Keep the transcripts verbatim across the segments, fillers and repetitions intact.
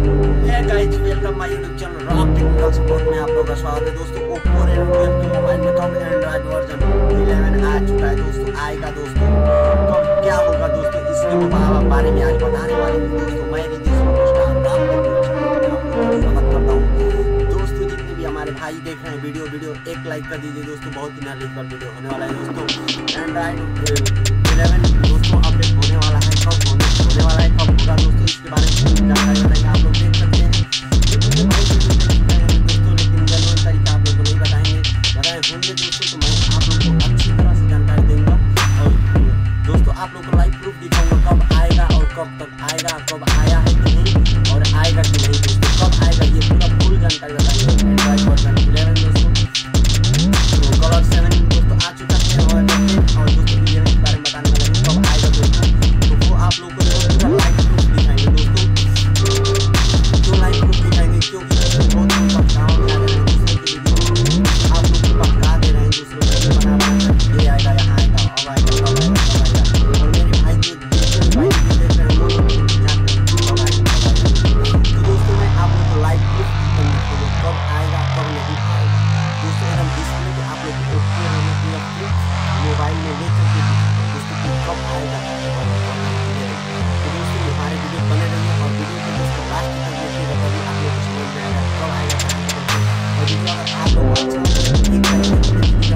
Guys welcome my YouTube channel rock technical support में आप लोगों का स्वागत है दोस्तों। ओप्पो रेनो ट्वेल्व के मोबाइल में कब एंड्रॉइड वर्जन इलेवन आ चुका है दोस्तों, आएगा दोस्तों, कब क्या होगा दोस्तों, इसके बारे में आज बताने वाले हैं दोस्तों। मैं Ritesh star rock technical support में आप लोगों का स्वागत करता हूं दोस्तों। जितने भी हमारे भाई देख रहे हैं वीडियो वीडियो एक लाइक कर दीजिए दोस्तों, बहुत ही नालेजबल वीडियो होने वाला है दोस्तों। एंड्रॉइड इलेवन दोस्तों अपडेट होने वाला है, कब होने होने वाला है, कब होगा दोस्तों, इसके बारे में पूरी जानकारी बताएंगे। आप लोग देख सकते हैं दोस्तों, लेकिन जनरल तरीका आप लोग को नहीं बताएंगे, बताए होंगे दोस्तों, तो मैं आप लोग को अच्छी तरह से जानकारी दूंगा। और दोस्तों आप लोग को लाइव प्रूफ दिखाऊंगा कब आएगा और कब तक आएगा, कब आया है कि नहीं और आएगा कि नहीं दोस्तों, कब आएगा ये पूरा फुल जानकारी बताएंगे। एंड्रॉइड वर्जन इलेवन दोस्तों, तो कलर सेवन दोस्तों आ चुका है और दोस्तों इलेवन के बारे में बताने वाले हैं कब आएगा दोस्तों। तो वो आप लोग को पूरा लाइव प्रूफ दिखाएंगे दोस्तों, जो लाइव प्रूफ दिखाएंगे, क्योंकि बहुत पक्काओं में आ रहे हैं दूसरे की वीडियो, आप लोग को पक्का दे रहे हैं दूसरों को बना बना ये आएगा, यहाँ आएगा, अब आएगा, कब आएगा, कब आएगा। और मेरे भाई जो भाई जो देख रहे हैं वो जानते हैं कब आएगा, कब आएगा। तो दोस्तों मैं आप लोग को लाइव प्रूफ कब आएगा कब नहीं आएगा दोस्तों, एकदम डिस्प्ले पे आप लोग को ओप्पो रेनो ट्वेल्व के मोबाइल में ले करके दोस्तों कब आएगा। तो दोस्तों हमारे वीडियो बने रहिए और वीडियो को दोस्तों लास्ट तक देखिएगा, तभी आप लोग को समझ में आएगा कब आएगा। और वीडियो अगर आप लोग को अच्छा लगे तो एक लाइक कर दीजिएगा,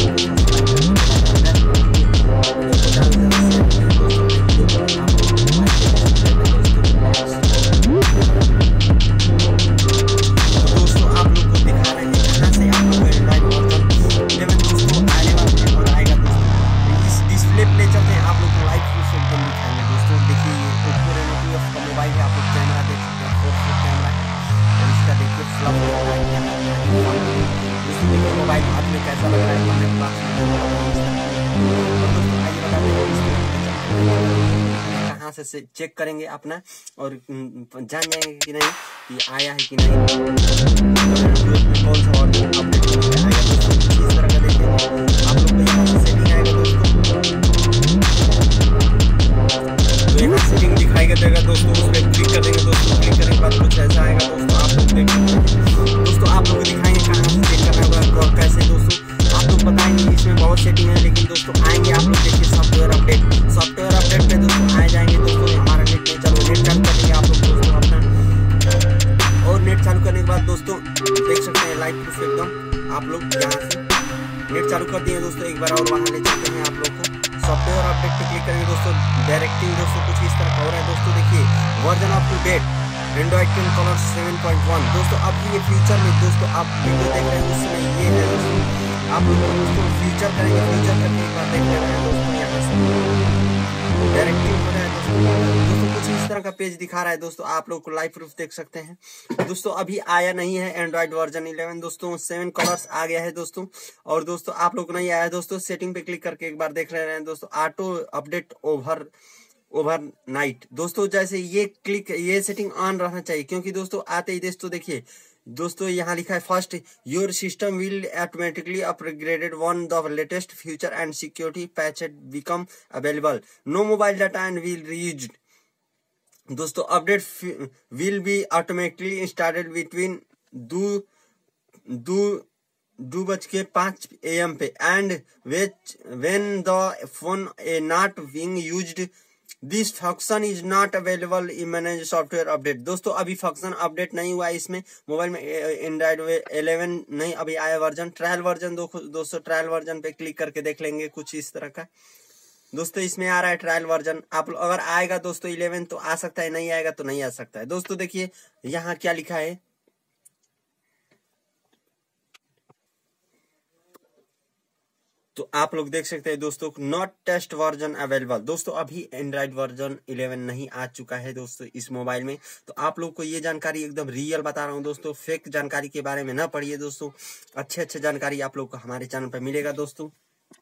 मोबाइल हाथ में कैसा लग रहा है हमें पास कहाँ से, से चेक करेंगे अपना और जान जाएंगे कि नहीं कि आया है कि नहीं, कौन सा ऑर्डर अपडेट आएगा दोस्तों। इस तरह का देखिए आप लोग को यहाँ से सेटिंग आएगा दोस्तों, तो यहाँ सेटिंग दिखाएगा देगा दोस्तों, उस पर क्लिक कर देंगे दोस्तों। क्लिक करने के बाद कुछ ऐसा आएगा दोस्तों, आप लोग देख सकते हैं दोस्तों। आप लोग को दिखाएंगे कहाँ से चेक करना होगा और कैसे दोस्तों, आप लोग बताएंगे इसमें बहुत सेटिंग है, लेकिन दोस्तों आएंगे आप लोग देखिए सॉफ्टवेयर अपडेट, सॉफ्टवेयर अपडेट पे दोस्तों आ जाएंगे दोस्तों। हमारा नेट नहीं चालू, नेट चालू करेंगे आप लोग दोस्तों अपना, और नेट चालू करने के बाद दोस्तों देख सकते हैं लाइव प्रूफ एकदम। आप लोग यहाँ से नेट चालू कर दिए दोस्तों, एक बार और वहाँ ले चलते हैं आप लोग को। सॉफ्टवेयर अपडेट पे क्लिक करेंगे दोस्तों, डायरेक्टिंग दोस्तों कुछ इस तरह का हो रहा है दोस्तों। देखिए version up to date Android ten color seven point one दोस्तों। अब ये फ्यूचर में दोस्तों आप वीडियो देख रहे हैं उस समय ये है दोस्तों, आप लोग दोस्तों फ्यूचर करेंगे, फ्यूचर करके एक बार देख ले रहे हैं दोस्तों। यहाँ से डायरेक्टिंग हो रहा है दोस्तों, दोस्तों कुछ इस तरह का पेज दिखा रहा है दोस्तों, आप लोग को लाइव प्रूफ देख सकते हैं दोस्तों। अभी आया नहीं है एंड्रॉइड वर्जन इलेवन दोस्तों, सेवन कलर्स आ गया है दोस्तों। और दोस्तों आप लोग को नहीं आया है दोस्तों, सेटिंग पे क्लिक करके एक बार देख ले रहे हैं दोस्तों, auto update over overnight दोस्तों। जैसे ये क्लिक ये सेटिंग ऑन रहना चाहिए, क्योंकि दोस्तों आते ही दोस्तों देखिए दोस्तों यहाँ लिखा है first your system will automatically upgraded one the latest future and security patched become available, no mobile data and will reused दोस्तों, update will be automatically installed between दो दो दो बज के पाँच ए एम पे and when the phone a not being used this function is not available in manage software update दोस्तों। अभी फंक्शन अपडेट नहीं हुआ है इसमें, मोबाइल में एंड्रॉइड इलेवन नहीं अभी आया वर्जन, ट्रायल वर्जन दो दोस्तों। ट्रायल वर्जन पे क्लिक करके देख लेंगे कुछ इस तरह का दोस्तों, इसमें आ रहा है ट्रायल वर्जन। आप अगर आएगा दोस्तों इलेवन तो आ सकता है, नहीं आएगा तो नहीं आ सकता है दोस्तों। देखिए यहाँ क्या लिखा है, तो आप लोग देख सकते हैं दोस्तों नॉट टेस्ट वर्जन अवेलेबल दोस्तों। अभी एंड्रॉइड वर्जन इलेवन नहीं आ चुका है दोस्तों इस मोबाइल में, तो आप लोग को ये जानकारी एकदम रियल बता रहा हूँ दोस्तों, फेक जानकारी के बारे में ना पढ़िए दोस्तों, अच्छे अच्छे जानकारी आप लोग को हमारे चैनल पर मिलेगा दोस्तों।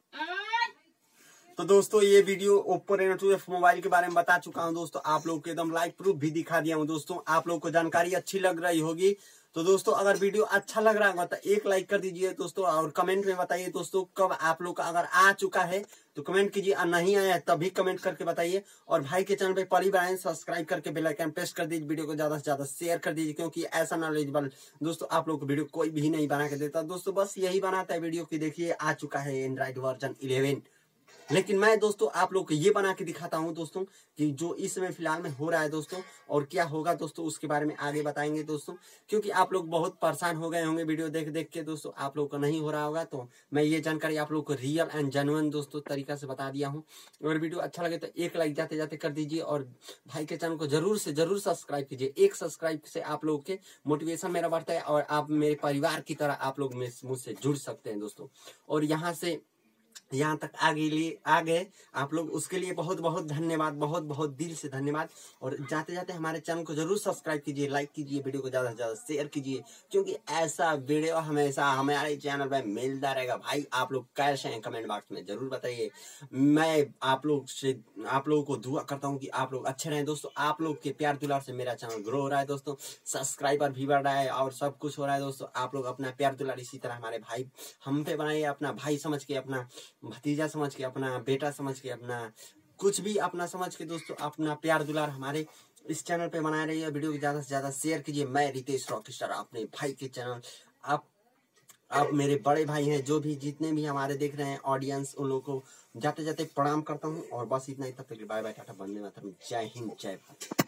तो दोस्तों ये video Oppo Reno twelve mobile के बारे में बता चुका हूं दोस्तों, आप लोग को एकदम लाइव प्रूफ भी दिखा दिया हूं दोस्तों। आप लोग को जानकारी अच्छी लग रही होगी तो दोस्तों अगर वीडियो अच्छा लग रहा होगा तो एक लाइक कर दीजिए दोस्तों, और कमेंट में बताइए दोस्तों कब आप लोग का अगर आ चुका है तो कमेंट कीजिए, और नहीं आया है तभी कमेंट करके बताइए। और भाई के चैनल पे पहली बार सब्सक्राइब करके बेल आइकन प्रेस कर दीजिए, वीडियो को ज्यादा से ज्यादा शेयर कर दीजिए, क्योंकि ऐसा नॉलेजेबल दोस्तों आप लोग को वीडियो कोई भी नहीं बना के देता दोस्तों, बस यही बनाता है वीडियो की। देखिए आ चुका है एंड्रॉइड वर्जन इलेवन, लेकिन मैं दोस्तों आप लोग को ये बना के दिखाता हूँ दोस्तों कि जो इस समय फिलहाल में हो रहा है दोस्तों, और क्या होगा दोस्तों उसके बारे में आगे बताएंगे दोस्तों, क्योंकि आप लोग बहुत परेशान हो गए होंगे वीडियो देख देख के दोस्तों, आप लोग को नहीं हो रहा होगा। तो मैं ये जानकारी आप लोग को रियल एंड जेन्युइन दोस्तों तरीका से बता दिया हूँ। अगर वीडियो अच्छा लगे तो एक लाइक जाते जाते कर दीजिए, और भाई के चैनल को जरूर से जरूर सब्सक्राइब कीजिए। एक सब्सक्राइब से आप लोग के मोटिवेशन मेरा बढ़ता है, और आप मेरे परिवार की तरह आप लोग मुझसे जुड़ सकते हैं दोस्तों। और यहाँ से यहाँ तक आगे लिए आ गए आप लोग, उसके लिए बहुत बहुत धन्यवाद, बहुत बहुत दिल से धन्यवाद। और जाते जाते हमारे चैनल को जरूर सब्सक्राइब कीजिए, लाइक कीजिए, वीडियो को ज्यादा से ज्यादा शेयर कीजिए, क्योंकि ऐसा वीडियो हमेशा हमारे चैनल पे मिलता रहेगा। भाई आप लोग कैसे हैं कमेंट बॉक्स में जरूर बताइए। मैं आप लोग से आप लोगों को दुआ करता हूँ कि आप लोग अच्छे रहें दोस्तों। आप लोग के प्यार दुलार से मेरा चैनल ग्रो हो रहा है दोस्तों, सब्सक्राइबर भी बढ़ रहा है और सब कुछ हो रहा है दोस्तों। आप लोग अपना प्यार दुलार इसी तरह हमारे भाई हम पे बनाइए, अपना भाई समझ के, अपना भतीजा समझ के, अपना बेटा समझ के, अपना कुछ भी अपना समझ के दोस्तों, अपना प्यार दुलार हमारे इस चैनल पे बनाए रहिए। वीडियो को ज्यादा से ज्यादा शेयर कीजिए। मैं रितेश रॉकस्टार अपने भाई के चैनल, आप आप मेरे बड़े भाई हैं, जो भी जितने भी हमारे देख रहे हैं ऑडियंस, उन लोगों को जाते जाते प्रणाम करता हूँ। और बस इतना ही, तब तक बाय बाय, टाटा, वंदे मातरम, जय हिंद, जय भारत।